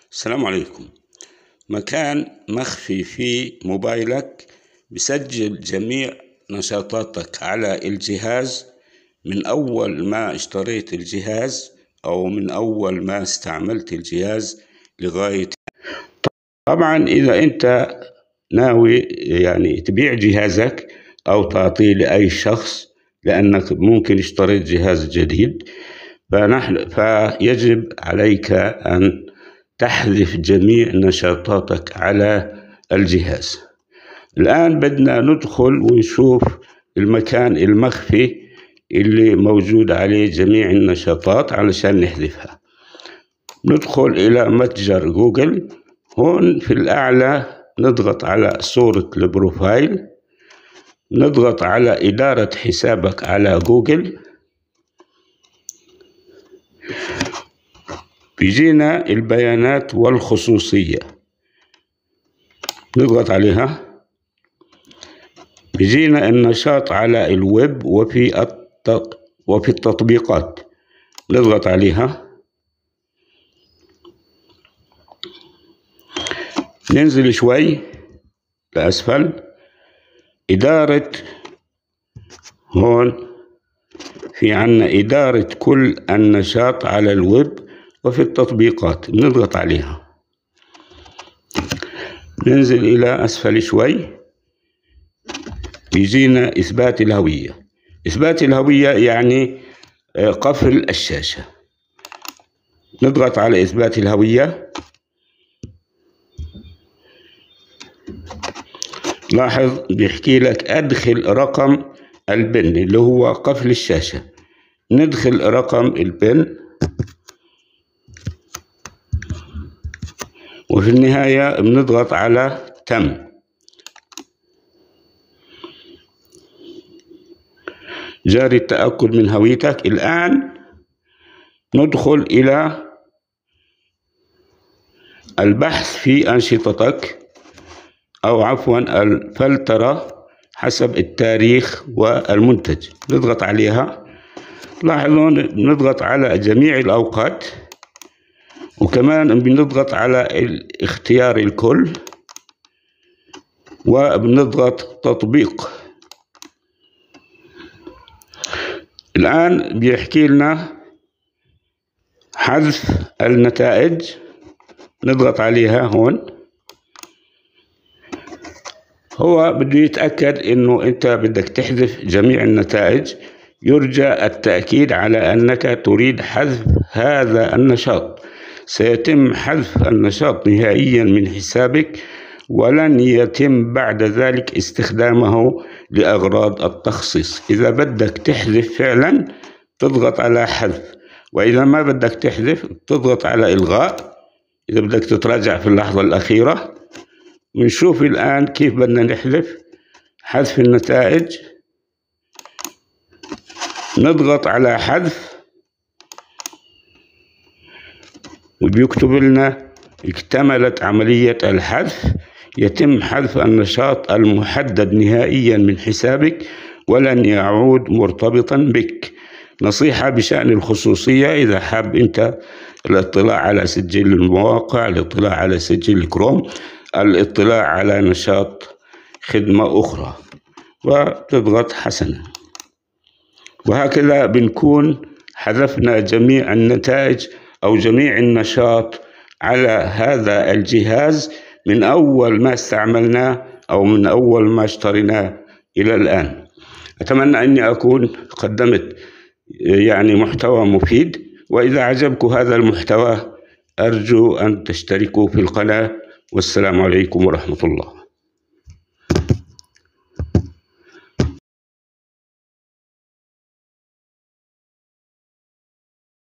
السلام عليكم. مكان مخفي في موبايلك بسجل جميع نشاطاتك على الجهاز من أول ما اشتريت الجهاز أو من أول ما استعملت الجهاز لغاية. طبعا إذا أنت ناوي تبيع جهازك أو تعطيه لأي شخص لأنك ممكن اشتريت جهاز جديد، فيجب عليك أن تحذف جميع نشاطاتك على الجهاز. الآن بدنا ندخل ونشوف المكان المخفي اللي موجود عليه جميع النشاطات علشان نحذفها. ندخل إلى متجر جوجل. هون في الأعلى نضغط على صورة البروفايل، نضغط على إدارة حسابك على جوجل. بيجينا البيانات والخصوصية، نضغط عليها. بيجينا النشاط على الويب وفي التطبيقات، نضغط عليها. ننزل شوي لأسفل، إدارة. هون في عنا إدارة كل النشاط على الويب وفي التطبيقات، نضغط عليها. ننزل إلى أسفل شوي، يجينا إثبات الهوية. إثبات الهوية يعني قفل الشاشة. نضغط على إثبات الهوية. لاحظ بيحكي لك أدخل رقم البن اللي هو قفل الشاشة. ندخل رقم البن، وفي النهاية بنضغط على تم. جاري التأكد من هويتك. الآن ندخل إلى البحث في أنشطتك، أو عفوا الفلترة حسب التاريخ والمنتج. نضغط عليها. لاحظون بنضغط على جميع الأوقات، وكمان بنضغط على اختيار الكل، وبنضغط تطبيق. الآن بيحكي لنا حذف النتائج، نضغط عليها هون. هو بده يتأكد إنه أنت بدك تحذف جميع النتائج. يرجى التأكيد على أنك تريد حذف هذا النشاط. سيتم حذف النشاط نهائيا من حسابك، ولن يتم بعد ذلك استخدامه لأغراض التخصيص. إذا بدك تحذف فعلا تضغط على حذف، وإذا ما بدك تحذف تضغط على إلغاء إذا بدك تتراجع في اللحظة الأخيرة. ونشوف الآن كيف بدنا نحذف. حذف النتائج، نضغط على حذف، وبيكتب لنا اكتملت عملية الحذف. يتم حذف النشاط المحدد نهائيا من حسابك ولن يعود مرتبطا بك. نصيحة بشأن الخصوصية: إذا حاب أنت الاطلاع على سجل المواقع، الاطلاع على سجل كروم، الاطلاع على نشاط خدمة أخرى، وتضغط حسنا. وهكذا بنكون حذفنا جميع النتائج أو جميع النشاط على هذا الجهاز من أول ما استعملناه أو من أول ما اشتريناه إلى الآن. أتمنى أني أكون قدمت محتوى مفيد، وإذا عجبكم هذا المحتوى أرجو أن تشتركوا في القناة. والسلام عليكم ورحمة الله.